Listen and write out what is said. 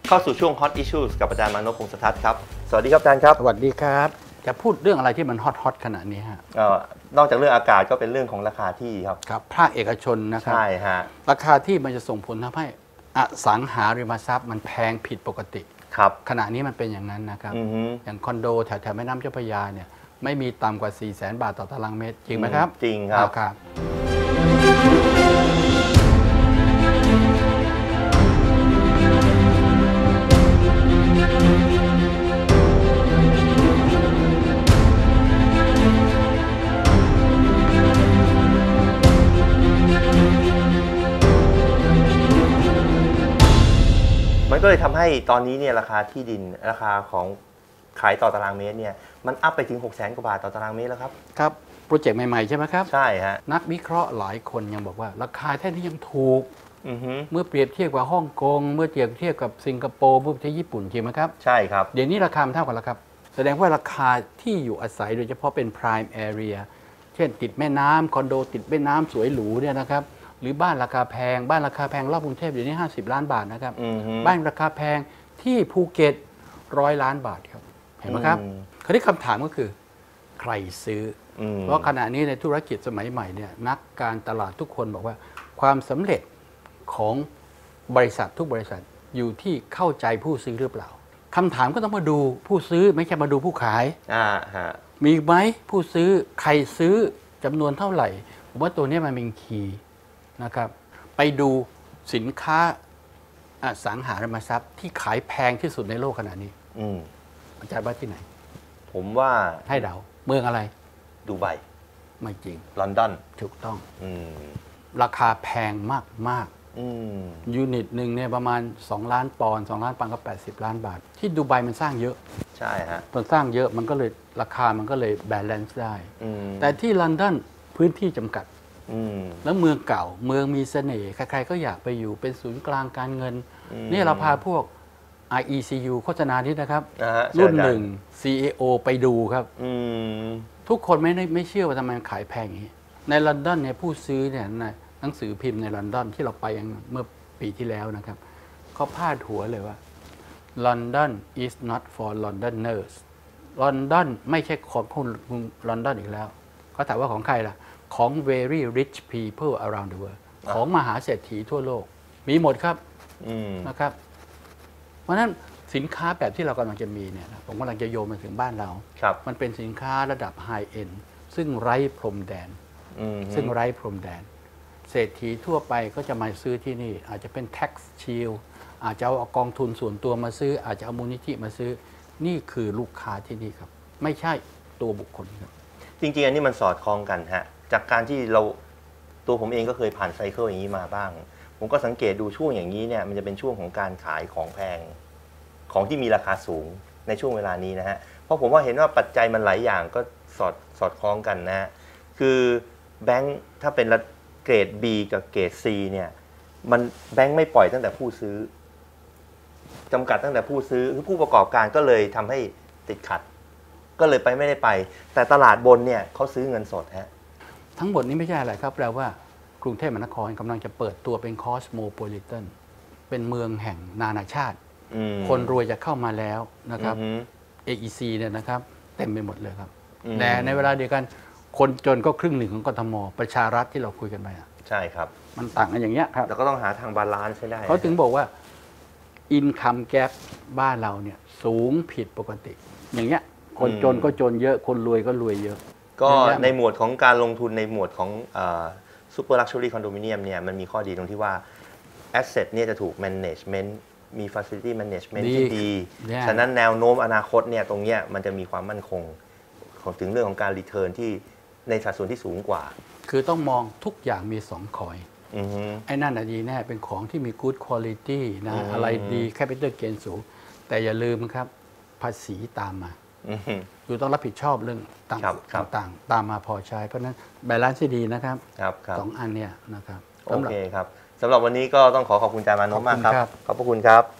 เข้าสู่ช่วง Hot Issues กับอาจารย์มานพ พงษ์สทัศน์ครับสวัสดีครับอาจารย์ครับสวัสดีครับจะพูดเรื่องอะไรที่มันฮอตขนาดนี้ฮะนอกจากเรื่องอากาศก็เป็นเรื่องของราคาที่ครับครับภาคเอกชนนะครับใช่ฮะราคาที่มันจะส่งผลทำให้อสังหาริมทรัพย์มันแพงผิดปกติครับขณะนี้มันเป็นอย่างนั้นนะครับอย่างคอนโดแถวแม่น้ำเจ้าพระยาเนี่ยไม่มีต่ำกว่า 400,000 บาทต่อตารางเมตรจริงไหมครับจริงครับมันก็เลยทำให้ตอนนี้เนี่ยราคาที่ดินราคาของขายต่อตารางเมตรเนี่ยมันอัพไปถึง 600,000 กว่าบาทต่อตารางเมตรแล้วครับครับโปรเจกต์ใหม่ๆใช่ไหมครับใช่ฮะนักวิเคราะห์หลายคนยังบอกว่าราคาแท่นี้ยังถูกเมื่อเปรียบเทียบกับฮ่องกงเมื่อเปรียบเทียบกับสิงคโปร์เมื่อเปรียบเทียบญี่ปุ่นจริงไหมครับใช่ครับเดี๋ยวนี้ราคามันเท่ากันแล้วครับแสดงว่าราคาที่อยู่อาศัยโดยเฉพาะเป็น prime area เช่นติดแม่น้ำคอนโดติดแม่น้ำสวยหรูเนี่ยนะครับหรือบ้านราคาแพงบ้านราคาแพงรอบกรุงเทพเดี๋ยวนี้50 ล้านบาทนะครับบ้านราคาแพงที่ภูเก็ต100 ล้านบาทครับเห็นไหมครับคราวนี้คำถามก็คือใครซื้อเพราะขณะนี้ในธุรกิจสมัยใหม่เนี่ยนักการตลาดทุกคนบอกว่าความสำเร็จของบริษัททุกบริษัทอยู่ที่เข้าใจผู้ซื้อหรือเปล่าคำถามก็ต้องมาดูผู้ซื้อไม่ใช่มาดูผู้ขายมีไหมผู้ซื้อใครซื้อจำนวนเท่าไหร่ผมว่าตัวนี้มันเป็นคีย์นะครับไปดูสินค้าอสังหาริมทรัพย์ที่ขายแพงที่สุดในโลกขณะนี้อาจารย์ว่าที่ไหนผมว่าให้เดาเมืองอะไรดูไบไม่จริงลอนดอนถูกต้องราคาแพงมากยูนิตหนึ่งเนี่ยประมาณ2 ล้านปอนด์2 ล้านปอนด์ก็80 ล้านบาทที่ดูไบมันสร้างเยอะใช่ฮะมันสร้างเยอะมันก็เลยราคามันก็เลยแบลนซ์ได้แต่ที่ลอนดอนพื้นที่จำกัดแล้วเมืองเก่าเมืองมีเสน่ห์ใครๆก็อยากไปอยู่เป็นศูนย์กลางการเงินนี่เราพาพวก IECU โฆษณานี้นะครับรุ่นหนึ่ง CAO ไปดูครับทุกคนไม่เชื่อว่าทำไมขายแพงอย่างนี้ในลอนดอนเนี่ยผู้ซื้อเนี่ยหนังสือพิมพ์ในลอนดอนที่เราไปเมื่อปีที่แล้วนะครับเขาพาดหัวเลยว่า London is not for Londoners ลอนดอนไม่ใช่ของคนลอนดอนอีกแล้วเขาถามว่าของใครล่ะของ very rich people around the world ของมหาเศรษฐีทั่วโลกมีหมดครับนะครับเพราะฉะนั้นสินค้าแบบที่เรากำลังจะมีเนี่ยผมกำลังจะโยนมาถึงบ้านเรามันเป็นสินค้าระดับ high end ซึ่งไร้พรมแดนเศรษฐีทั่วไปก็จะมาซื้อที่นี่อาจจะเป็น tax shield อาจจะเอากองทุนส่วนตัวมาซื้ออาจจะเอามูลนิธิมาซื้อนี่คือลูกค้าที่นี่ครับไม่ใช่ตัวบุคคลครับจริงๆอันนี้มันสอดคล้องกันฮะจากการที่ตัวผมเองก็เคยผ่านไซเคิลอย่างนี้มาบ้างผมก็สังเกตดูช่วงอย่างนี้เนี่ยมันจะเป็นช่วงของการขายของแพงของที่มีราคาสูงในช่วงเวลานี้นะฮะเพราะผมว่าเห็นว่าปัจจัยมันหลายอย่างก็สอดคล้องกันนะฮะคือแบงค์ถ้าเป็นเกรด B กับเกรด C เนี่ยมันแบงค์ไม่ปล่อยตั้งแต่ผู้ซื้อจำกัดตั้งแต่ผู้ซื้อคือผู้ประกอบการก็เลยทำให้ติดขัดก็เลยไม่ได้ไปแต่ตลาดบนเนี่ยเขาซื้อเงินสดฮะทั้งหมดนี้ไม่ใช่อะไรครับแปลว่ากรุงเทพมหานครกำลังจะเปิดตัวเป็นคอสโมโพลิแทนเป็นเมืองแห่งนานาชาติคนรวยจะเข้ามาแล้วนะครับ AEC เนี่ยนะครับเต็มไปหมดเลยครับแต่ในเวลาเดียวกันคนจนก็ครึ่งหนึ่งของกทมประชารัฐที่เราคุยกันไปใช่ครับมันต่างกันอย่างเงี้ยครับแต่ก็ต้องหาทางบาลานซ์ให้ได้เขาถึงบอกว่า income gap บ้านเราเนี่ยสูงผิดปกติอย่างเงี้ยคนจนก็จนเยอะคนรวยก็รวยเยอะก็ในหมวดของการลงทุนในหมวดของซูเปอร์ลักชัวรี่คอนโดมิเนียมเนี่ยมันมีข้อดีตรงที่ว่า asset เนี่ยจะถูก management มี facility management ที่ดีฉะนั้นแนวโน้มอนาคตเนี่ยตรงเนี้ยมันจะมีความมั่นคงของถึงเรื่องของการ return ที่ในสัดส่วนที่สูงกว่าคือต้องมองทุกอย่างมี2 คอยไอ้นั่นดีแน่เป็นของที่มี good quality นะอะไรดี capital gain สูงแต่อย่าลืมครับภาษีตามมาคือต้องรับผิดชอบเรื่องต่างตามมาพอใช้เพราะนั้นบาลานซ์ที่ดีนะครับ2 อันเนี่ยนะครับโอเคครับสำหรับวันนี้ก็ต้องขอบคุณอาจารย์มานพมากครับขอบพระคุณครับ